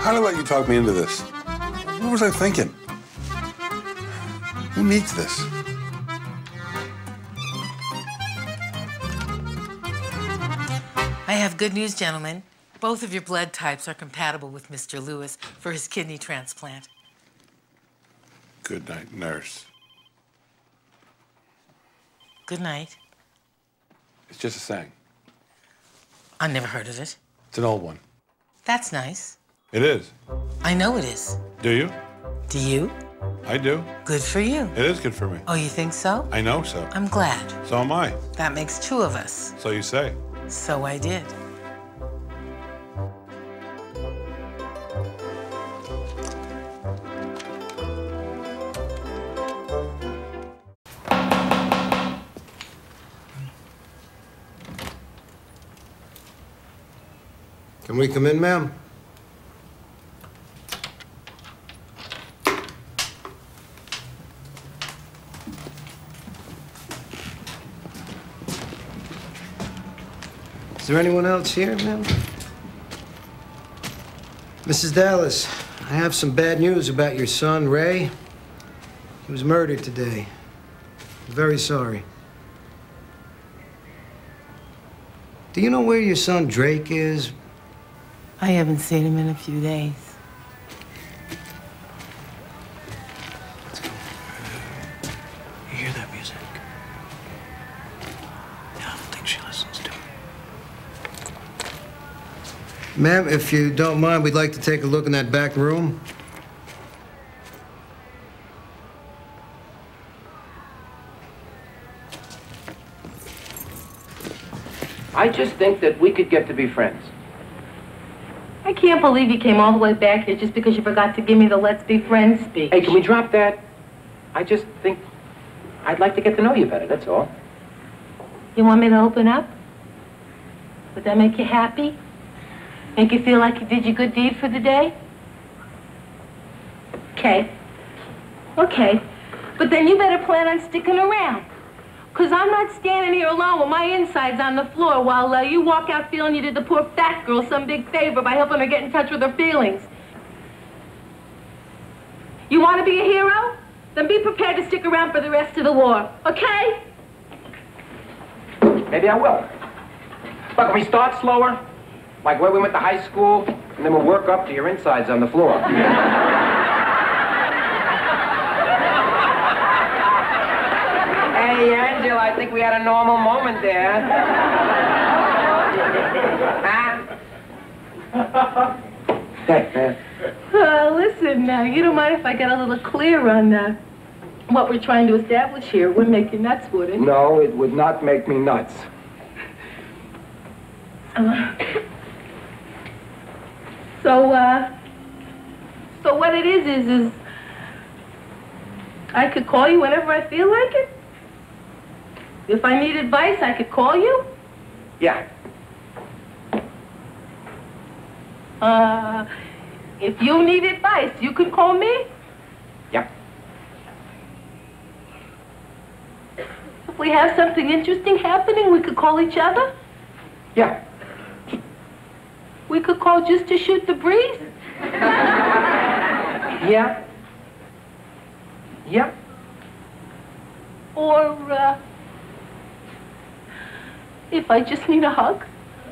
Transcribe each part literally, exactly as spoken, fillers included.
How did I let you talk me into this? What was I thinking? Who needs this? I have good news, gentlemen. Both of your blood types are compatible with Mister Lewis for his kidney transplant. Good night, nurse. Good night. It's just a saying. I never heard of it. It's an old one. That's nice. It is. I know it is. Do you? Do you? I do. Good for you. It is good for me. Oh, you think so? I know so. I'm glad. So am I. That makes two of us. So you say. So I did. Can we come in, ma'am? Is there anyone else here, ma'am? Missus Dallas, I have some bad news about your son, Ray. He was murdered today. I'm very sorry. Do you know where your son Drake is? I haven't seen him in a few days. Let's go. You hear that music? Yeah, I don't think she listens to it. Ma'am, if you don't mind, we'd like to take a look in that back room. I just think that we could get to be friends. I can't believe you came all the way back here just because you forgot to give me the let's be friends speech. Hey, can we drop that? I just think I'd like to get to know you better, that's all. You want me to open up? Would that make you happy? Make you feel like you did your good deed for the day? Okay. Okay. But then you better plan on sticking around. Because I'm not standing here alone with my insides on the floor while uh, you walk out feeling you did the poor fat girl some big favor by helping her get in touch with her feelings. You want to be a hero? Then be prepared to stick around for the rest of the war, okay? Maybe I will. But can we start slower? Like where we went to high school, and then we'll work up to your insides on the floor. Hey, Angela, I think we had a normal moment there. Huh? Uh, listen, now, you don't mind if I get a little clear on uh, what we're trying to establish here? It wouldn't make you nuts, would it? No, it would not make me nuts. Uh, so, uh, so what it is, is, is I could call you whenever I feel like it? If I need advice, I could call you? Yeah. Uh, if you need advice, you could call me? Yep. If we have something interesting happening, we could call each other? Yeah. We could call just to shoot the breeze? Yeah. Yep. Or, uh, if I just need a hug?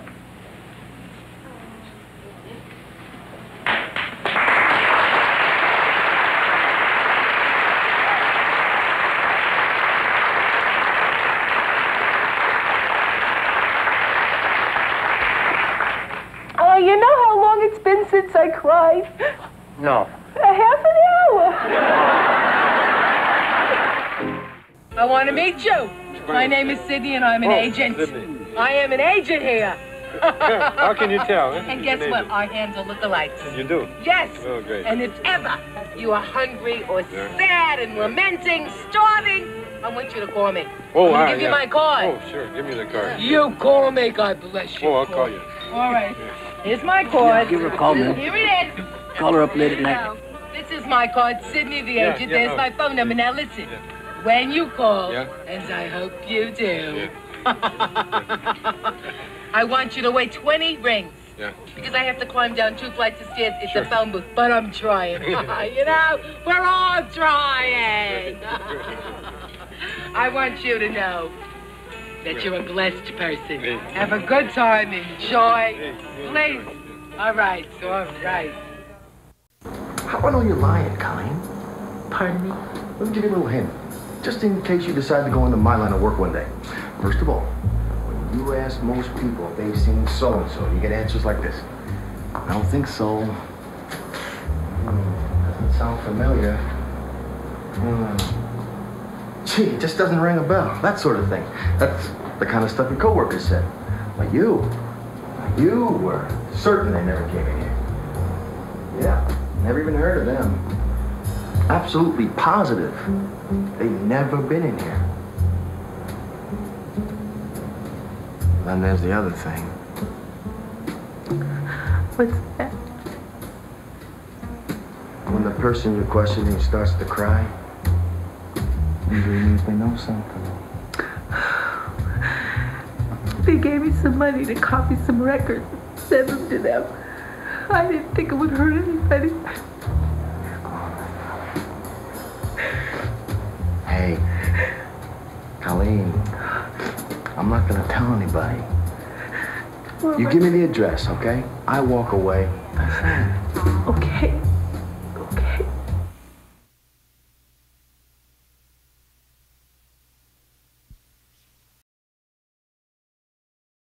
Oh, you know how long it's been since I cried? No. A half an hour. I want to meet you. My name is Sydney, and I'm an oh, agent. Sydney. I am an agent here. How can you tell? Huh? And guess what? Our hands are look-alikes. You do? Yes. Oh, great. And if ever you are hungry or Yeah. sad and lamenting, starving, I want you to call me. Oh, I'm ah, gonna give yeah. you my card. Oh, sure. Give me the card. You call me, God bless you. Oh, I'll call you. All right. Here's my card. Give her a call, man. Here it is. Call her up late at night. This is my card, Sydney the Yeah, agent. yeah, There's oh. my phone number. Now listen. Yeah. When you call, Yeah. as I hope you do, Yeah. I want you to weigh twenty rings. Yeah. Because I have to climb down two flights of stairs. It's Sure. a phone booth, but I'm trying. You know, we're all trying. I want you to know that you're a blessed person. Hey. Have a good time. Enjoy. Please. All right. All right. How about all you're lying, Colleen? Pardon me? Let me give you a little hint. Just in case you decide to go into my line of work one day. First of all, when you ask most people if they've seen so-and-so, you get answers like this. I don't think so. Hmm, doesn't sound familiar. Hmm. Gee, it just doesn't ring a bell. That sort of thing. That's the kind of stuff your coworkers said. But you, you were certain they never came in here. Yeah, never even heard of them. Absolutely positive they've never been in here. Then there's the other thing. What's that? When the person you're questioning starts to cry, usually means they know something. They gave me some money to copy some records, send them to them. I didn't think it would hurt anybody. Hey, Colleen, I'm not gonna tell anybody. Well, You give me the address, okay? I walk away. okay.